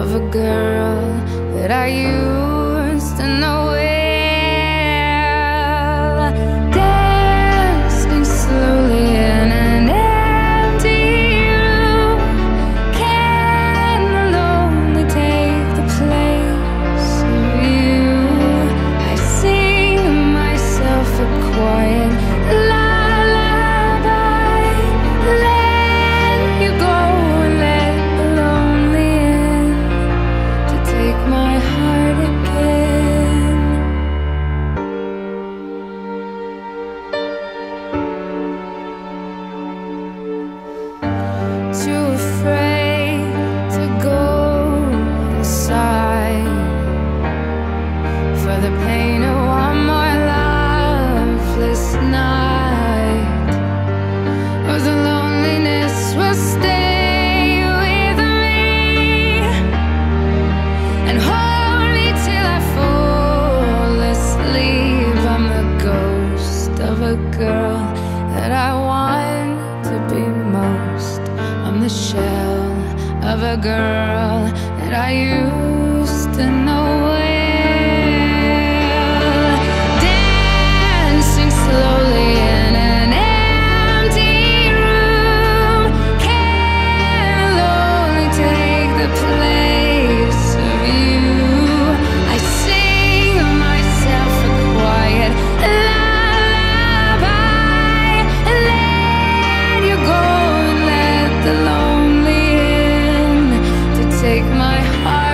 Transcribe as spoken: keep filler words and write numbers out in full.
of a girl that I used to know well, dancing slowly in an empty room. Can lonely take the place of you? I sing myself a quiet lullaby, let you go and let the lonely in to take my heart again. Too afraid to go inside for the pain of one more loveless night, or the loneliness will stay with me and hold me till I fall asleep. I'm the ghost of a girl that I want to be most. I'm the shell of a girl that I used to know well, dancing slowly in an empty room. Can lonely take the place of you? I sing myself a quiet lullaby, let you go and let the lonely in to take my heart